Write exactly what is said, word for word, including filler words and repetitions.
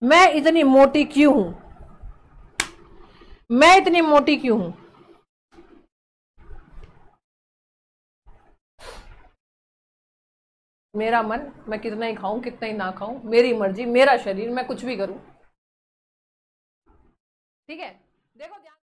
मैं इतनी मोटी क्यों हूं, मैं इतनी मोटी क्यों हूं। मेरा मन, मैं कितना ही खाऊं कितना ही ना खाऊं, मेरी मर्जी, मेरा शरीर, मैं कुछ भी करूं। ठीक है, देखो ध्यान